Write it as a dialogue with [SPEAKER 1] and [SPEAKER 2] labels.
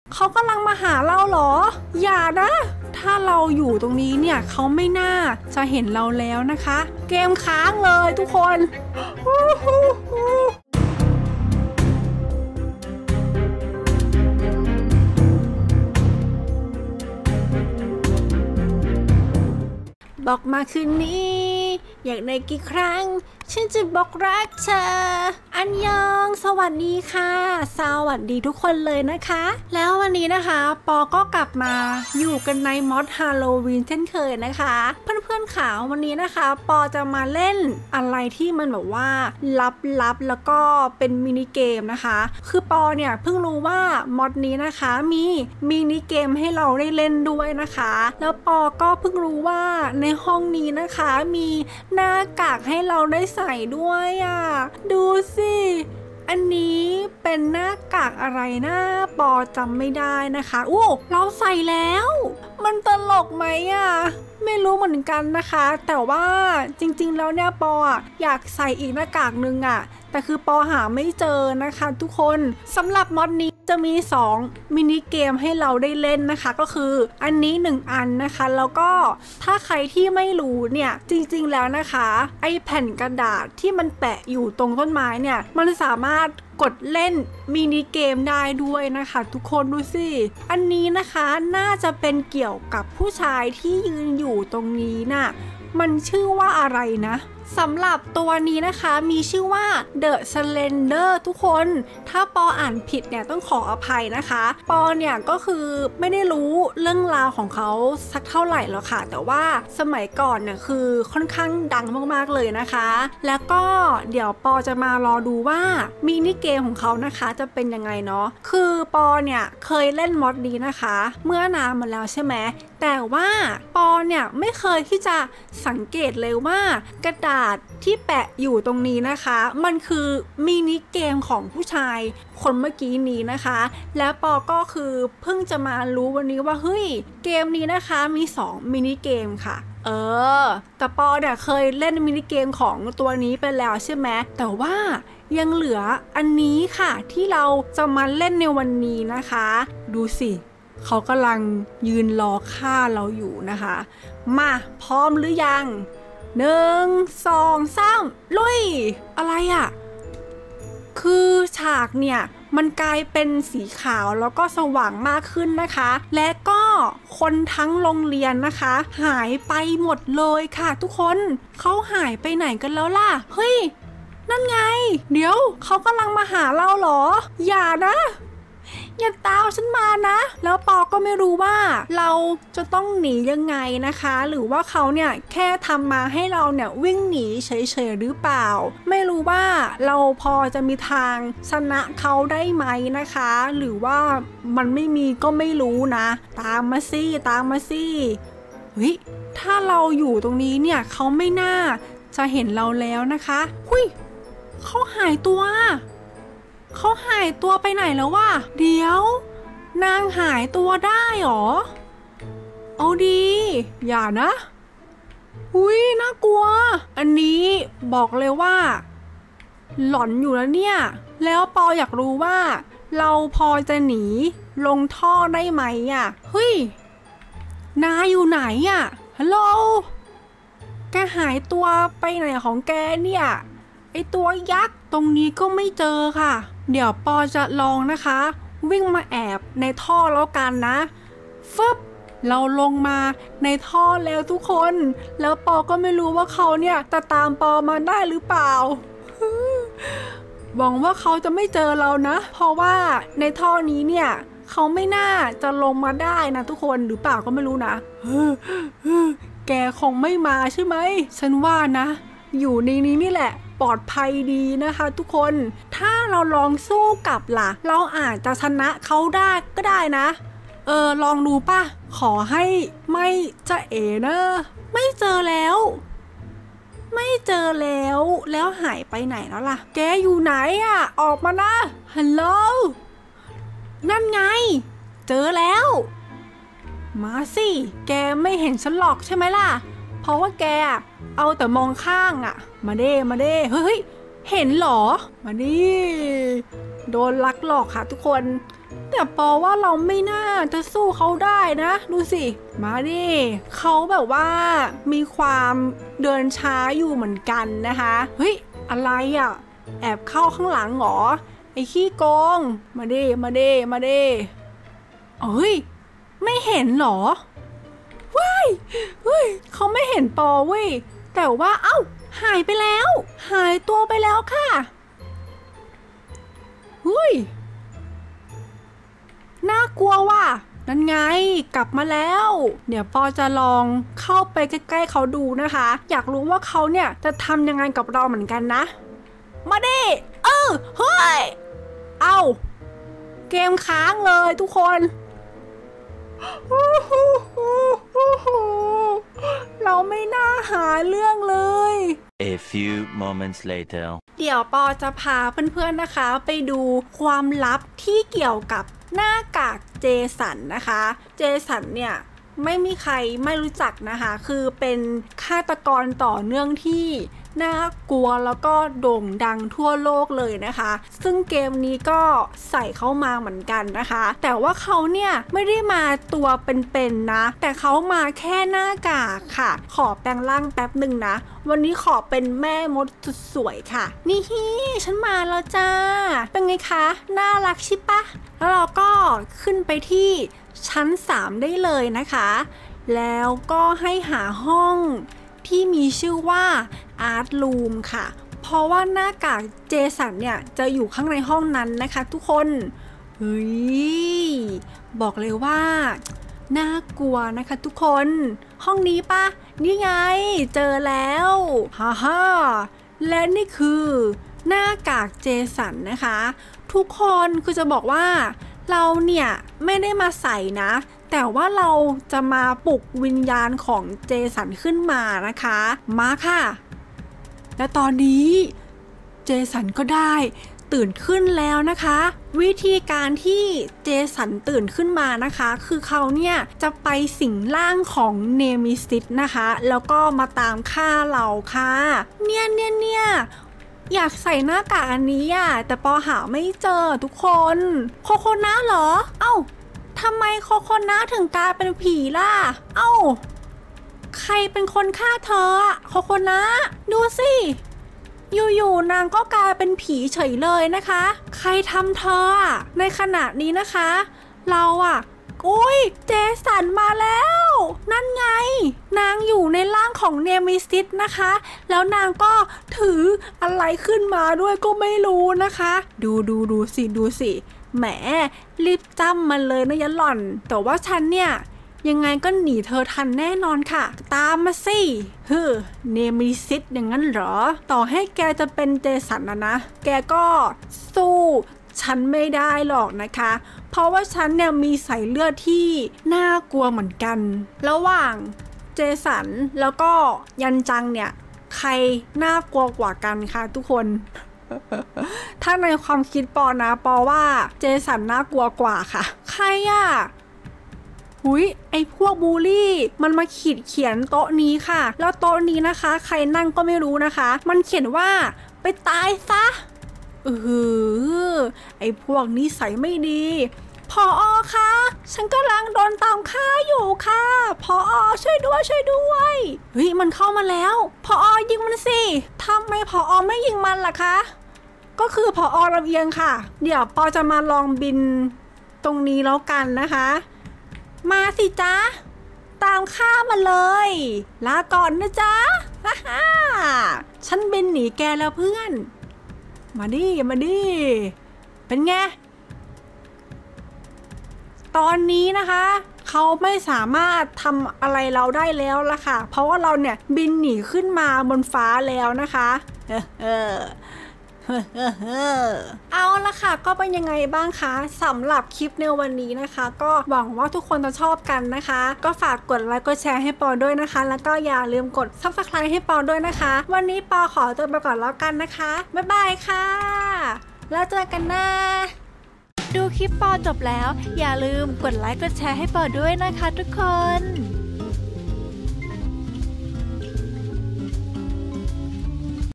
[SPEAKER 1] เขากำลังมาหาเราเหรออย่านะถ้าเราอยู่ตรงนี้เนี่ยเขาไม่น่าจะเห็นเราแล้วนะคะเกมค้างเลยทุกคนบอกมาคืนนี้อยากได้กี่ครั้งฉันจะบอกรักเธออันยองสวัสดีค่ะสวัสดีทุกคนเลยนะคะแล้ววันนี้นะคะปอก็กลับมาอยู่กันในมอดฮาโลวีนเช่นเคยนะคะเพื่อนๆข่าววันนี้นะคะปอจะมาเล่นอะไรที่มันแบบว่าลับๆแล้วก็เป็นมินิเกมนะคะคือปอเนี่ยเพิ่งรู้ว่ามอดนี้นะคะมีมินิเกมให้เราได้เล่นด้วยนะคะแล้วปอก็เพิ่งรู้ว่าในห้องนี้นะคะมีหน้ากากให้เราได้ใส่ด้วยอ่ะดูสิอันนี้เป็นหน้ากากอะไรนะปอจำไม่ได้นะคะอู้เราใส่แล้วมันตลกไหมอ่ะไม่รู้เหมือนกันนะคะแต่ว่าจริงๆแล้วเนี่ยปออยากใส่อีกหน้ากากนึงอ่ะแต่คือปอหาไม่เจอนะคะทุกคนสำหรับมอดนี้จะมี2มินิเกมให้เราได้เล่นนะคะก็คืออันนี้1อันนะคะแล้วก็ถ้าใครที่ไม่รู้เนี่ยจริงๆแล้วนะคะไอแผ่นกระดาษที่มันแปะอยู่ตรงต้นไม้เนี่ยมันสามารถกดเล่นมินิเกมได้ด้วยนะคะทุกคนดูสิอันนี้นะคะน่าจะเป็นเกี่ยวกับผู้ชายที่ยืนอยู่ตรงนี้น่ะมันชื่อว่าอะไรนะสำหรับตัวนี้นะคะมีชื่อว่า The Slender ทุกคนถ้าปออ่านผิดเนี่ยต้องขออภัยนะคะปอเนี่ยก็คือไม่ได้รู้เรื่องราวของเขาสักเท่าไหร่หรอกค่ะแต่ว่าสมัยก่อนเนี่ยคือค่อนข้างดังมากๆเลยนะคะแล้วก็เดี๋ยวปอจะมารอดูว่ามินิเกมของเขานะคะจะเป็นยังไงเนาะคือปอเนี่ยเคยเล่นมอดนี้นะคะเมื่อนานมาแล้วใช่ไหมแต่ว่าปอเนี่ยไม่เคยที่จะสังเกตเลยว่ากระดาษที่แปะอยู่ตรงนี้นะคะมันคือมินิเกมของผู้ชายคนเมื่อกี้นี้นะคะแล้วปอก็คือเพิ่งจะมารู้วันนี้ว่าเฮ้ยเกมนี้นะคะมี2มินิเกมค่ะแต่ปอเนี่ยเคยเล่นมินิเกมของตัวนี้ไปแล้วใช่ไหมแต่ว่ายังเหลืออันนี้ค่ะที่เราจะมาเล่นในวันนี้นะคะดูสิเขากำลังยืนรอฆ่าเราอยู่นะคะมาพร้อมหรือยัง1 2 3ลุยอะไรอ่ะคือฉากเนี่ยมันกลายเป็นสีขาวแล้วก็สว่างมากขึ้นนะคะและก็คนทั้งโรงเรียนนะคะหายไปหมดเลยค่ะทุกคนเขาหายไปไหนกันแล้วล่ะเฮ้ยนั่นไงเดี๋ยวเขากำลังมาหาเราเหรออย่านะอย่าตามฉันมานะแล้วปอก็ไม่รู้ว่าเราจะต้องหนียังไงนะคะหรือว่าเขาเนี่ยแค่ทำมาให้เราเนี่ยวิ่งหนีเฉยๆหรือเปล่าไม่รู้ว่าเราพอจะมีทางชนะเขาได้ไหมนะคะหรือว่ามันไม่มีก็ไม่รู้นะตามมาสิตามมาสิเฮ้ยถ้าเราอยู่ตรงนี้เนี่ยเขาไม่น่าจะเห็นเราแล้วนะคะหุยเขาหายตัวเขาหายตัวไปไหนแล้ววะเดี๋ยวนางหายตัวได้หรอเอาดีอย่านะอุ้ยน่ากลัวอันนี้บอกเลยว่าหลอนอยู่แล้วเนี่ยแล้วปออยากรู้ว่าเราพอจะหนีลงท่อได้ไหมอ่ะเฮ้ยนายอยู่ไหนอ่ะฮัลโหลแกหายตัวไปไหนของแกเนี่ยไอตัวยักษ์ตรงนี้ก็ไม่เจอค่ะเดี๋ยวปอจะลองนะคะวิ่งมาแอบในท่อแล้วกันนะฟึบเราลงมาในท่อแล้วทุกคนแล้วปอก็ไม่รู้ว่าเขาเนี่ยจะตามปอมาได้หรือเปล่าหวังว่าเขาจะไม่เจอเรานะเพราะว่าในท่อนี้เนี่ยเขาไม่น่าจะลงมาได้นะทุกคนหรือเปล่าก็ไม่รู้นะแกคงไม่มาใช่ไหมฉันว่านะอยู่ในนี้นี่แหละปลอดภัยดีนะคะทุกคนถ้าเราลองสู้กับล่ะเราอาจจะชนะเขาได้ก็ได้นะลองดูป่ะขอให้ไม่จะเอ๋นะไม่เจอแล้วแล้วหายไปไหนแล้วล่ะแกอยู่ไหนอ่ะออกมานะฮัลโหลนั่นไงเจอแล้วมาสิแกไม่เห็นฉันหรอกใช่ไหมล่ะเพราะว่าแกเอาแต่มองข้างอ่ะมาเด้เฮ้ยเห็นหรอมาดิโดนลักหลอกค่ะทุกคนแต่ปอว่าเราไม่น่าจะสู้เขาได้นะดูสิมาดิเขาแบบว่ามีความเดินช้าอยู่เหมือนกันนะคะเฮ้ยอะไรอ่ะแอบเข้าข้างหลังหรอไอ้ขี้โกงมาดิเฮ้ยไม่เห็นหรอว้ายเฮ้ยเขาไม่เห็นปอเว้ยแต่ว่าเอ้าหายไปแล้วหายตัวไปแล้วค่ะเฮ้ยน่ากลัวว่ะนั่นไงกลับมาแล้วเดี๋ยวปอจะลองเข้าไปใกล้ๆเขาดูนะคะอยากรู้ว่าเขาเนี่ยจะทำยังไงกับเราเหมือนกันนะมาดิเฮ้ยเกมค้างเลยทุกคนเราไม่น่าหาเรื่องเลย
[SPEAKER 2] A few moments later
[SPEAKER 1] เดี๋ยวปอจะพาเพื่อนๆนะคะไปดูความลับที่เกี่ยวกับหน้ากากเจสันนะคะเจสันเนี่ยไม่มีใครไม่รู้จักนะคะคือเป็นฆาตกรต่อเนื่องที่น่ากลัวแล้วก็โด่งดังทั่วโลกเลยนะคะซึ่งเกมนี้ก็ใส่เข้ามาเหมือนกันนะคะแต่ว่าเขาเนี่ยไม่ได้มาตัวเป็นๆนะแต่เขามาแค่หน้ากากค่ะขอแปลงร่างแป๊บหนึ่งนะวันนี้ขอเป็นแม่มดสุดสวยค่ะนี่ฮีฉันมาแล้วจ้าเป็นไงคะน่ารักใช่ปะแล้วเราก็ขึ้นไปที่ชั้น3ได้เลยนะคะแล้วก็ให้หาห้องที่มีชื่อว่า Art Room ค่ะเพราะว่าหน้ากากเจสันเนี่ยจะอยู่ข้างในห้องนั้นนะคะทุกคนเฮ้ยบอกเลยว่าน่ากลัวนะคะทุกคนห้องนี้ปะนี่ไงเจอแล้วฮ่าและนี่คือหน้ากากเจสันนะคะทุกคนคือจะบอกว่าเราเนี่ยไม่ได้มาใส่นะแต่ว่าเราจะมาปลุกวิญญาณของเจสันขึ้นมานะคะมาค่ะและตอนนี้เจสันก็ได้ตื่นขึ้นแล้วนะคะวิธีการที่เจสันตื่นขึ้นมานะคะคือเขาเนี่ยจะไปสิงร่างของเนมิซิสนะคะแล้วก็มาตามฆ่าเราค่ะเนี่ยอยากใส่หน้ากากอันนี้อ่ะแต่ปอหาไม่เจอทุกคนโคโคนะเหรอทำไมโคโคนะถึงกลายเป็นผีล่ะใครเป็นคนฆ่าเธอโคโคนะดูสิอยู่ๆนางก็กลายเป็นผีเฉยเลยนะคะใครทำเธอในขณะนี้นะคะเราอุ้ยเจสันมาแล้วนั่นไงนางอยู่ในร่างของเนมิซิสนะคะแล้วนางก็ถืออะไรขึ้นมาด้วยก็ไม่รู้นะคะดูสิแหมรีบจ้ำมันเลยนะยะหล่อนแต่ว่าฉันเนี่ยยังไงก็หนีเธอทันแน่นอนค่ะตามมาสิเนมิซิสอย่างนั้นเหรอต่อให้แกจะเป็นเจสันนะแกก็สู้ฉันไม่ได้หรอกนะคะเพราะว่าฉันเนี่ยมีสายเลือดที่น่ากลัวเหมือนกันระหว่างเจสันแล้วก็ยันจังเนี่ยใครน่ากลัวกว่ากันคะทุกคน ถ้าในความคิดปอนะปอว่าเจสันน่ากลัวกว่าค่ะใครไอพวกบูลลี่มันมาเขียนโต๊ะนี้ค่ะแล้วโต๊ะนี้นะคะใครนั่งก็ไม่รู้นะคะมันเขียนว่าไปตายซะไอพวกนิสัยไม่ดีผอ.คะฉันกำลังโดนตามฆ่าอยู่ค่ะผอ.ช่วยด้วยเฮ้ยมันเข้ามาแล้วผอ.ยิงมันสิทำไมผอ.ไม่ยิงมันล่ะคะก็คือผอ.ลำเอียงค่ะเดี๋ยวปอจะมาลองบินตรงนี้แล้วกันนะคะมาสิจ๊ะตามข้ามาเลยลาก่อนนะจ๊ะฉันบินหนีแกแล้วเพื่อนมาดิเป็นไงตอนนี้นะคะเขาไม่สามารถทำอะไรเราได้แล้วล่ะค่ะเพราะว่าเราเนี่ยบินหนีขึ้นมาบนฟ้าแล้วนะคะเอาละค่ะก็เป็นยังไงบ้างคะสำหรับคลิปในวันนี้นะคะก็หวังว่าทุกคนจะชอบกันนะคะก็ฝากกดไลค์กดแชร์ให้ปอด้วยนะคะแล้วก็อย่าลืมกด Subscribe ให้ปอด้วยนะคะวันนี้ปอขอตัวไปก่อนแล้วกันนะคะบ๊ายบายค่ะแล้วเจอกันนะดูคลิปปอจบแล้วอย่าลืมกดไลค์กดแชร์ให้ปอด้วยนะคะทุกคน